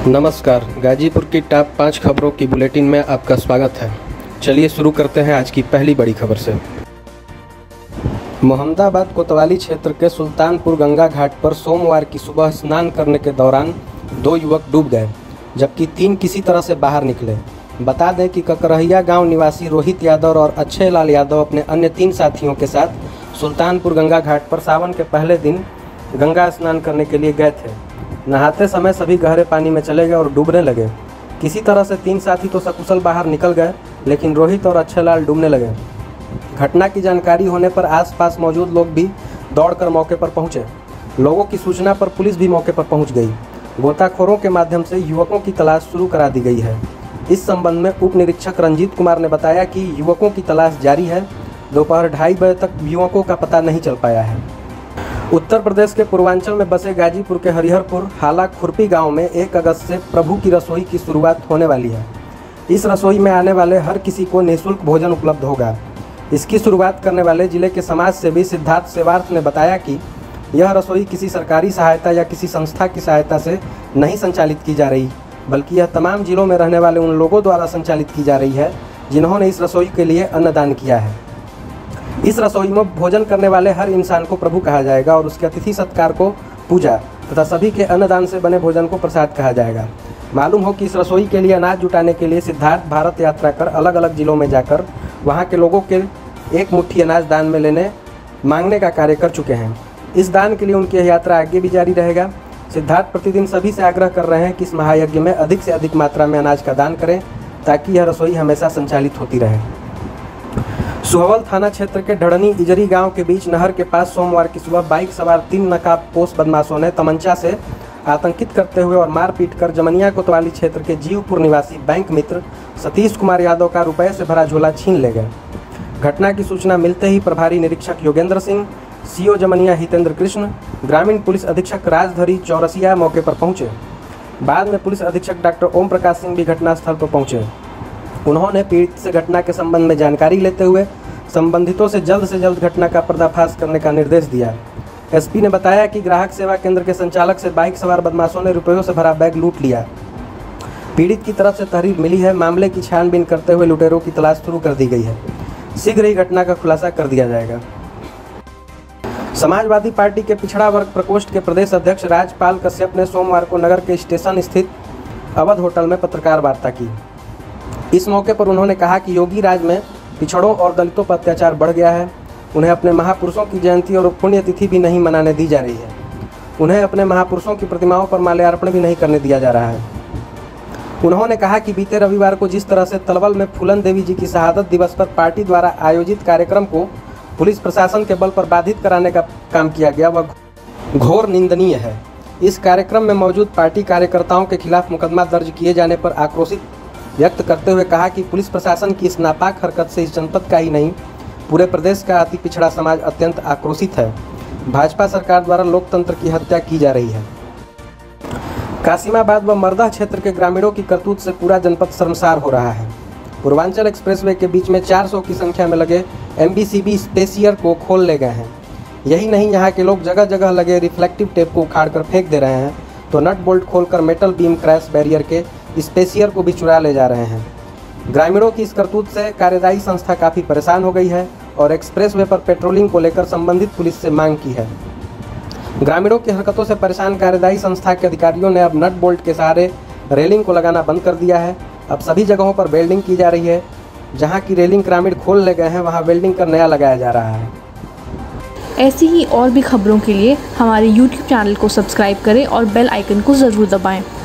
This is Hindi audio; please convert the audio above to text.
नमस्कार, गाजीपुर की टॉप 5 खबरों की बुलेटिन में आपका स्वागत है। चलिए शुरू करते हैं आज की पहली बड़ी खबर से। मोहम्मदाबाद कोतवाली क्षेत्र के सुल्तानपुर गंगा घाट पर सोमवार की सुबह स्नान करने के दौरान 2 युवक डूब गए, जबकि 3 किसी तरह से बाहर निकले। बता दें कि ककरहिया गांव निवासी रोहित यादव और अक्षय लाल यादव अपने अन्य 3 साथियों के साथ सुल्तानपुर गंगा घाट पर सावन के पहले दिन गंगा स्नान करने के लिए गए थे। नहाते समय सभी गहरे पानी में चले गए और डूबने लगे। किसी तरह से 3 साथी तो सकुशल बाहर निकल गए, लेकिन रोहित और अक्षय लाल डूबने लगे। घटना की जानकारी होने पर आसपास मौजूद लोग भी दौड़कर मौके पर पहुंचे। लोगों की सूचना पर पुलिस भी मौके पर पहुंच गई। गोताखोरों के माध्यम से युवकों की तलाश शुरू करा दी गई है। इस संबंध में उप निरीक्षक रंजीत कुमार ने बताया कि युवकों की तलाश जारी है। दोपहर 2:30 बजे तक युवकों का पता नहीं चल पाया है। उत्तर प्रदेश के पूर्वांचल में बसे गाजीपुर के हरिहरपुर हाला खुरपी गांव में 1 अगस्त से प्रभु की रसोई की शुरुआत होने वाली है। इस रसोई में आने वाले हर किसी को निःशुल्क भोजन उपलब्ध होगा। इसकी शुरुआत करने वाले जिले के समाज सेवी सिद्धार्थ सेवार्थ ने बताया कि यह रसोई किसी सरकारी सहायता या किसी संस्था की सहायता से नहीं संचालित की जा रही, बल्कि यह तमाम जिलों में रहने वाले उन लोगों द्वारा संचालित की जा रही है जिन्होंने इस रसोई के लिए अन्नदान किया है। इस रसोई में भोजन करने वाले हर इंसान को प्रभु कहा जाएगा और उसके अतिथि सत्कार को पूजा तथा सभी के अन्नदान से बने भोजन को प्रसाद कहा जाएगा। मालूम हो कि इस रसोई के लिए अनाज जुटाने के लिए सिद्धार्थ भारत यात्रा कर अलग अलग जिलों में जाकर वहां के लोगों के 1 मुट्ठी अनाज दान में मांगने का कार्य कर चुके हैं। इस दान के लिए उनकी यह यात्रा आगे भी जारी रहेगा। सिद्धार्थ प्रतिदिन सभी से आग्रह कर रहे हैं कि इस महायज्ञ में अधिक से अधिक मात्रा में अनाज का दान करें, ताकि यह रसोई हमेशा संचालित होती रहे। सुहवल थाना क्षेत्र के ढड़नी इजरी गांव के बीच नहर के पास सोमवार की सुबह बाइक सवार 3 नकाबपोश बदमाशों ने तमंचा से आतंकित करते हुए और मारपीट कर जमनिया कोतवाली क्षेत्र के जीवपुर निवासी बैंक मित्र सतीश कुमार यादव का रुपये से भरा झोला छीन ले गए। घटना की सूचना मिलते ही प्रभारी निरीक्षक योगेंद्र सिंह, सीओ जमनिया हितेंद्र कृष्ण, ग्रामीण पुलिस अधीक्षक राजधरी चौरसिया मौके पर पहुंचे। बाद में पुलिस अधीक्षक डॉक्टर ओम प्रकाश सिंह भी घटनास्थल पर पहुंचे। उन्होंने पीड़ित से घटना के संबंध में जानकारी लेते हुए संबंधितों से जल्द घटना का पर्दाफाश करने का निर्देश दिया। एसपी ने बताया कि ग्राहक सेवा केंद्र के संचालक से बाइक सवार बदमाशों ने रुपयों से भरा बैग लूट लिया। पीड़ित की तरफ से तहरीर मिली है। मामले की छानबीन करते हुए लुटेरों की तलाश शुरू कर दी गई है। शीघ्र ही घटना का खुलासा कर दिया जाएगा। समाजवादी पार्टी के पिछड़ा वर्ग प्रकोष्ठ के प्रदेश अध्यक्ष राजपाल कश्यप ने सोमवार को नगर के स्टेशन स्थित अवध होटल में पत्रकार वार्ता की। इस मौके पर उन्होंने कहा कि योगी राज में पिछड़ों और दलितों पर अत्याचार बढ़ गया है। उन्हें अपने महापुरुषों की जयंती और पुण्यतिथि भी नहीं मनाने दी जा रही है। उन्हें अपने महापुरुषों की प्रतिमाओं पर माल्यार्पण भी नहीं करने दिया जा रहा है। उन्होंने कहा कि बीते रविवार को जिस तरह से तलवल में फूलन देवी जी की शहादत दिवस पर पार्टी द्वारा आयोजित कार्यक्रम को पुलिस प्रशासन के बल पर बाधित कराने का काम किया गया, वह घोर निंदनीय है। इस कार्यक्रम में मौजूद पार्टी कार्यकर्ताओं के खिलाफ मुकदमा दर्ज किए जाने पर आक्रोशित व्यक्त करते हुए कहा कि पुलिस प्रशासन की इस नापाक हरकत से इस जनपद का ही नहीं, पूरे प्रदेश का अति पिछड़ा समाज अत्यंत आक्रोशित है। भाजपा सरकार द्वारा लोकतंत्र की हत्या की जा रही है। कासिमाबाद व मर्दा क्षेत्र के ग्रामीणों की करतूत से पूरा जनपद शर्मसार हो रहा है। पूर्वांचल एक्सप्रेसवे के बीच में 400 की संख्या में लगे MBCB स्पेसियर को खोल ले गए हैं। यही नहीं, यहाँ के लोग जगह जगह लगे रिफ्लेक्टिव टेप को उखाड़ कर फेंक दे रहे हैं, तो नट बोल्ट खोलकर मेटल बीम क्रैश बैरियर के स्पेसियर को भी चुरा ले जा रहे हैं। ग्रामीणों की इस करतूत से कार्यदायी संस्था काफ़ी परेशान हो गई है और एक्सप्रेसवे पर पेट्रोलिंग को लेकर संबंधित पुलिस से मांग की है। ग्रामीणों की हरकतों से परेशान कार्यदायी संस्था के अधिकारियों ने अब नट बोल्ट के सहारे रेलिंग को लगाना बंद कर दिया है। अब सभी जगहों पर वेल्डिंग की जा रही है। जहाँ की रेलिंग ग्रामीण खोल ले गए हैं, वहाँ वेल्डिंग कर नया लगाया जा रहा है। ऐसी ही और भी खबरों के लिए हमारे YouTube चैनल को सब्सक्राइब करें और बेल आइकन को ज़रूर दबाएं।